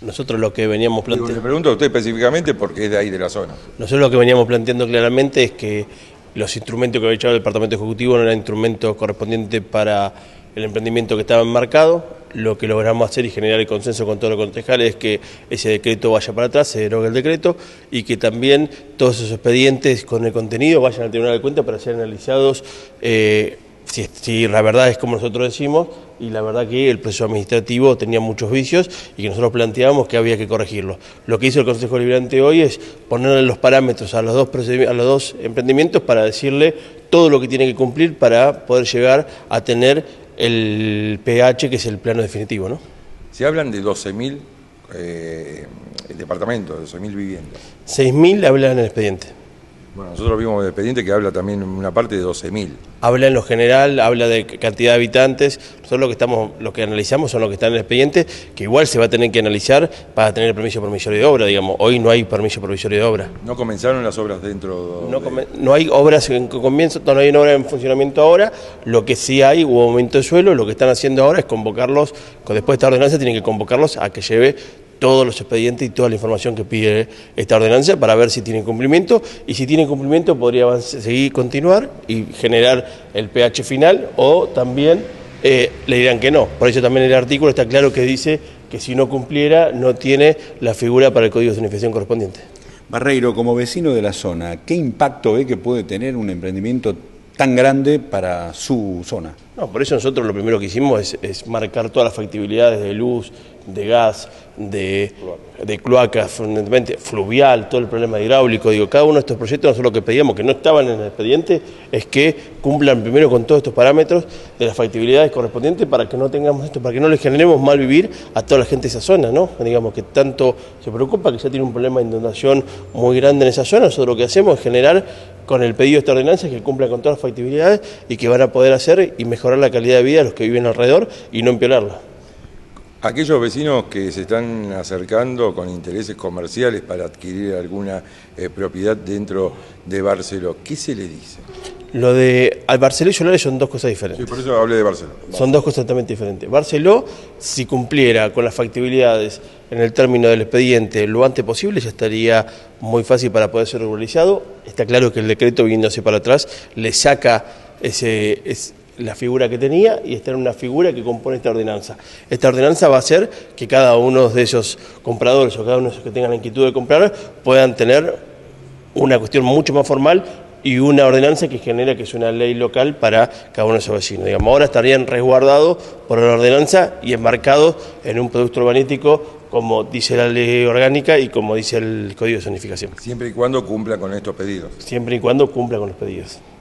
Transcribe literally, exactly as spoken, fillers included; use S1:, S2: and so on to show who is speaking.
S1: Nosotros lo que veníamos planteando...
S2: Le pregunto a usted específicamente porque es de ahí de la zona.
S1: Nosotros lo que veníamos planteando claramente es que los instrumentos que había echado el Departamento Ejecutivo no eran instrumentos correspondientes para el emprendimiento que estaba enmarcado. Lo que logramos hacer y generar el consenso con todos los concejales es que ese decreto vaya para atrás, se derogue el decreto, y que también todos esos expedientes con el contenido vayan al Tribunal de Cuentas para ser analizados eh, si, si la verdad es como nosotros decimos, y la verdad que el proceso administrativo tenía muchos vicios y que nosotros planteábamos que había que corregirlo. Lo que hizo el Consejo Deliberante hoy es ponerle los parámetros a los dos, a los dos emprendimientos para decirle todo lo que tiene que cumplir para poder llegar a tener el P H, que es el plano definitivo, ¿no?
S2: Se hablan de doce mil eh, departamentos, doce mil viviendas.
S1: seis mil hablan en el expediente.
S2: Bueno, nosotros vimos el expediente que habla también una parte de doce mil.
S1: Habla en lo general, habla de cantidad de habitantes. Nosotros lo que estamos, lo que analizamos son lo que está en el expediente, que igual se va a tener que analizar para tener el permiso provisorio de obra, digamos. Hoy no hay permiso provisorio de obra.
S2: ¿No comenzaron las obras dentro?
S1: No,
S2: de...
S1: no hay obras en comienzo, no hay obra en funcionamiento ahora. Lo que sí hay, hubo aumento de suelo. Lo que están haciendo ahora es convocarlos, después de esta ordenanza tienen que convocarlos a que lleve todos los expedientes y toda la información que pide esta ordenanza para ver si tienen cumplimiento, y si tienen cumplimiento podría seguir, continuar y generar el P H final, o también eh, le dirán que no. Por eso también el artículo está claro que dice que si no cumpliera no tiene la figura para el código de zonificación correspondiente.
S3: Barreiro, como vecino de la zona, ¿qué impacto ve que puede tener un emprendimiento tan grande para su zona?
S1: No, por eso nosotros lo primero que hicimos es, es marcar todas las factibilidades de luz, de gas, de, de cloacas, fundamentalmente fluvial, todo el problema hidráulico. Digo, cada uno de estos proyectos, nosotros lo que pedíamos, que no estaban en el expediente, es que cumplan primero con todos estos parámetros de las factibilidades correspondientes para que no tengamos esto, para que no les generemos mal vivir a toda la gente de esa zona, ¿no? Digamos que tanto se preocupa, que ya tiene un problema de inundación muy grande en esa zona. Nosotros lo que hacemos es generar, con el pedido de esta ordenanza, que cumpla con todas las factibilidades y que van a poder hacer y mejorar la calidad de vida de los que viven alrededor y no empeorarla.
S2: Aquellos vecinos que se están acercando con intereses comerciales para adquirir alguna eh, propiedad dentro de Barceló, ¿qué se le dice?
S1: Lo de al Barceló y Solares son dos cosas diferentes.
S2: Sí, por eso hablé de Barceló.
S1: Son dos cosas totalmente diferentes. Barceló, si cumpliera con las factibilidades en el término del expediente lo antes posible, ya estaría muy fácil para poder ser regularizado. Está claro que el decreto, viniéndose para atrás, le saca ese... ese la figura que tenía y está en una figura que compone esta ordenanza. Esta ordenanza va a hacer que cada uno de esos compradores o cada uno de esos que tengan la inquietud de comprar puedan tener una cuestión mucho más formal y una ordenanza que genera que es una ley local para cada uno de esos vecinos. Digamos, ahora estarían resguardados por la ordenanza y enmarcados en un producto urbanístico como dice la ley orgánica y como dice el Código de Zonificación.
S2: Siempre y cuando cumpla con estos pedidos.
S1: Siempre y cuando cumpla con los pedidos.